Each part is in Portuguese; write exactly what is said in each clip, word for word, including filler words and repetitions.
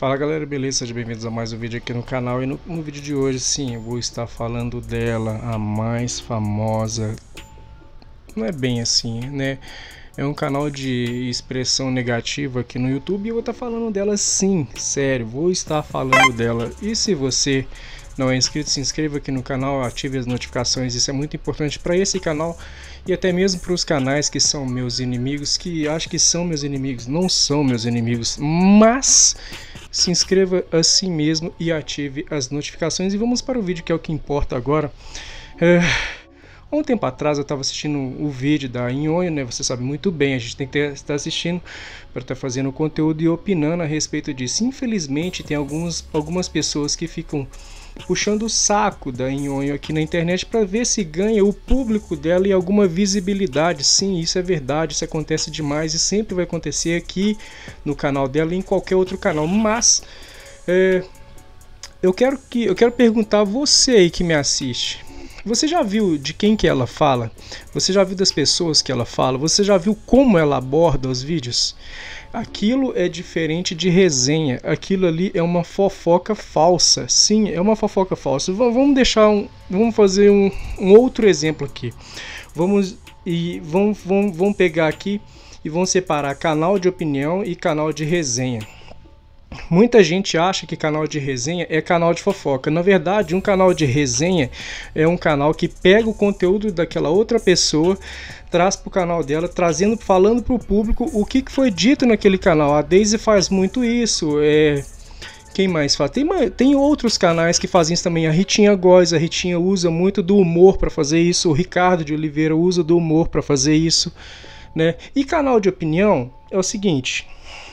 Fala galera, beleza? Sejam bem-vindos a mais um vídeo aqui no canal. E no, no vídeo de hoje, sim, eu vou estar falando dela, a mais famosa. Não é bem assim, né? É um canal de expressão negativa aqui no YouTube e eu vou estar falando dela sim, sério, vou estar falando dela. E se você não é inscrito, se inscreva aqui no canal, ative as notificações, isso é muito importante para esse canal e até mesmo para os canais que são meus inimigos, que acho que são meus inimigos, não são meus inimigos, mas se inscreva assim mesmo e ative as notificações. E vamos para o vídeo, que é o que importa agora. É... Há um tempo atrás eu estava assistindo o vídeo da Nhonho, né? Você sabe muito bem, a gente tem que estar assistindo para estar fazendo conteúdo e opinando a respeito disso. Infelizmente tem alguns, algumas pessoas que ficam puxando o saco da Nhonho aqui na internet para ver se ganha o público dela e alguma visibilidade. Sim, isso é verdade, isso acontece demais e sempre vai acontecer aqui no canal dela e em qualquer outro canal. Mas é, eu quero que eu quero perguntar a você aí que me assiste. Você já viu de quem que ela fala? Você já viu das pessoas que ela fala? Você já viu como ela aborda os vídeos? Aquilo é diferente de resenha. Aquilo ali é uma fofoca falsa. Sim, é uma fofoca falsa. Vamos deixar um, vamos fazer um, um outro exemplo aqui. Vamos e vamos, vamos, vamos pegar aqui e vamos separar canal de opinião e canal de resenha. Muita gente acha que canal de resenha é canal de fofoca. Na verdade, um canal de resenha é um canal que pega o conteúdo daquela outra pessoa, traz para o canal dela, trazendo, falando para o público o que foi dito naquele canal. A Daisy faz muito isso. É... Quem mais faz? Tem, tem outros canais que fazem isso também. A Ritinha Góes, a Ritinha usa muito do humor para fazer isso. O Ricardo de Oliveira usa do humor para fazer isso, né? E canal de opinião é o seguinte...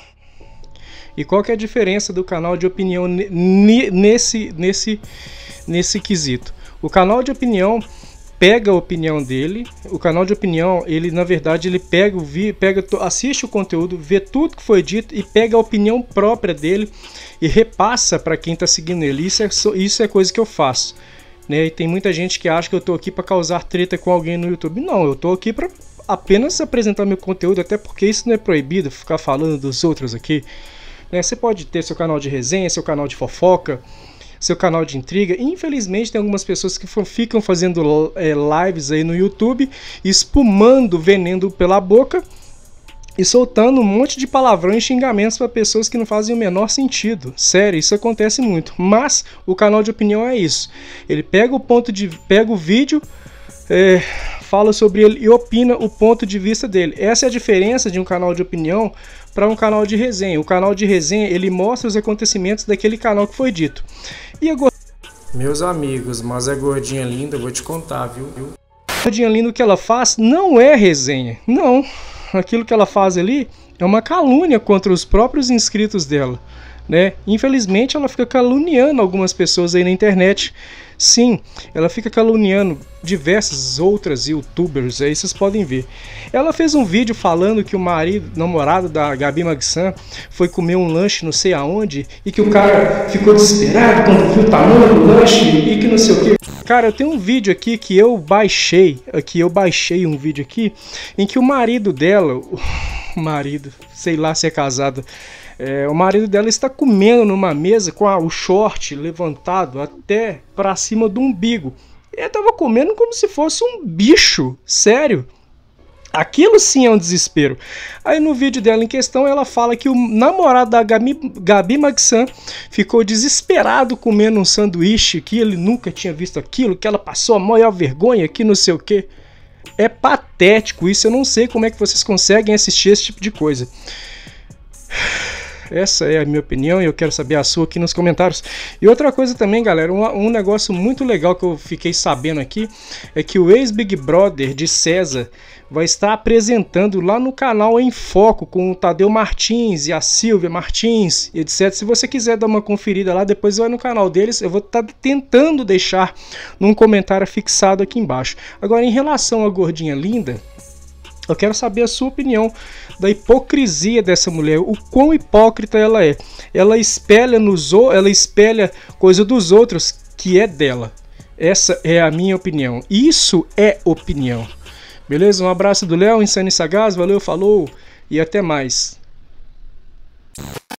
E qual que é a diferença do canal de opinião nesse, nesse, nesse quesito? O canal de opinião pega a opinião dele, o canal de opinião, ele na verdade ele pega, o vi, pega assiste o conteúdo, vê tudo que foi dito e pega a opinião própria dele e repassa para quem está seguindo ele. Isso é, isso é coisa que eu faço, né? E tem muita gente que acha que eu estou aqui para causar treta com alguém no YouTube. Não, eu estou aqui para apenas apresentar meu conteúdo, até porque isso não é proibido, ficar falando dos outros aqui. Você pode ter seu canal de resenha, seu canal de fofoca, seu canal de intriga. Infelizmente tem algumas pessoas que ficam fazendo é, lives aí no YouTube, espumando veneno pela boca e soltando um monte de palavrão e xingamentos para pessoas que não fazem o menor sentido. Sério, isso acontece muito. Mas o canal de opinião é isso. Ele pega o ponto de, pega o vídeo, é, fala sobre ele e opina o ponto de vista dele. Essa é a diferença de um canal de opinião para um canal de resenha. O canal de resenha, ele mostra os acontecimentos daquele canal que foi dito. E a go... Meus amigos, mas a gordinha linda, eu vou te contar, viu? A gordinha linda, o que ela faz não é resenha. Não, aquilo que ela faz ali é uma calúnia contra os próprios inscritos dela, né? Infelizmente ela fica caluniando algumas pessoas aí na internet. Sim, ela fica caluniando diversas outras youtubers, aí vocês podem ver. Ela fez um vídeo falando que o marido, namorado da Gabi Magssan foi comer um lanche não sei aonde e que o cara ficou desesperado quando viu o tamanho do lanche e que não sei o que. Cara, eu tenho um vídeo aqui que eu baixei, aqui eu baixei um vídeo aqui em que o marido dela, o marido, sei lá se é casado, É, o marido dela está comendo numa mesa com a, o short levantado até para cima do umbigo. Ele estava comendo como se fosse um bicho, sério. Aquilo sim é um desespero. Aí no vídeo dela em questão ela fala que o namorado da Gabi, Gabi Magssan ficou desesperado comendo um sanduíche, que ele nunca tinha visto aquilo, que ela passou a maior vergonha, que não sei o que. É patético isso, eu não sei como é que vocês conseguem assistir esse tipo de coisa. Essa é a minha opinião e eu quero saber a sua aqui nos comentários. E outra coisa também, galera, um, um negócio muito legal que eu fiquei sabendo aqui é que o ex-Big Brother de César vai estar apresentando lá no canal Em Foco com o Tadeu Martins e a Silvia Martins, etcétera. Se você quiser dar uma conferida lá, depois vai no canal deles. Eu vou estar tentando deixar num comentário fixado aqui embaixo. Agora, em relação à gordinha linda, eu quero saber a sua opinião da hipocrisia dessa mulher, o quão hipócrita ela é. Ela espelha nos, ela espelha coisa dos outros que é dela. Essa é a minha opinião. Isso é opinião. Beleza? Um abraço do Léo, Insano e Sagaz, valeu, falou e até mais.